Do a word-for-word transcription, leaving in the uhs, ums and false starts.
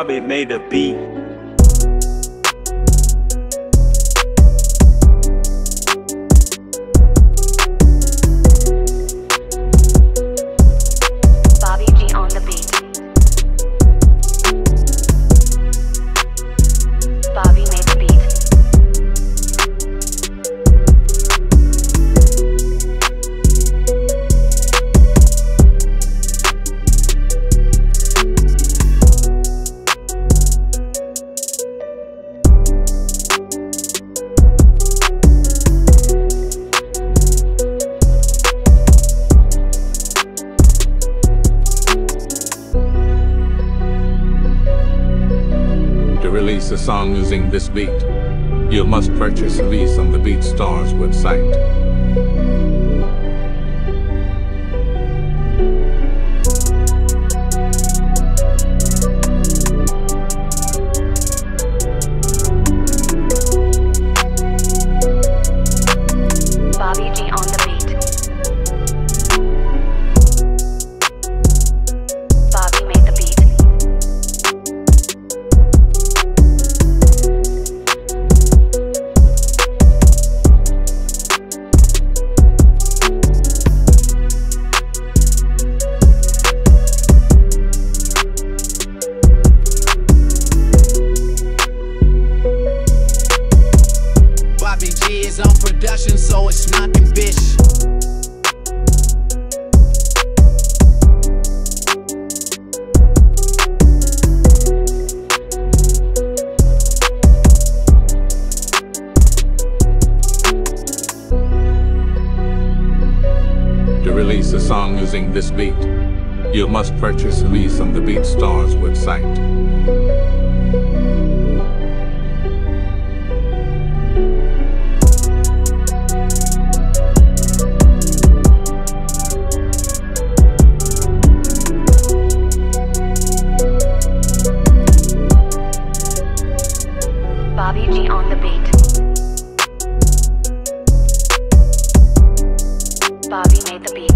Bobby made the beat. Bobby G on the beat. Bobby made the beat. To release a song using this beat, you must purchase Lease on the BeatStars website. Bobby G on the beat. Bobby made the beat. Bobby G is on production, so it's knocking, bitch. To release a song using this beat, you must purchase Lease on the BeatStars website. Bobby G on the beat. Bobby made the beat.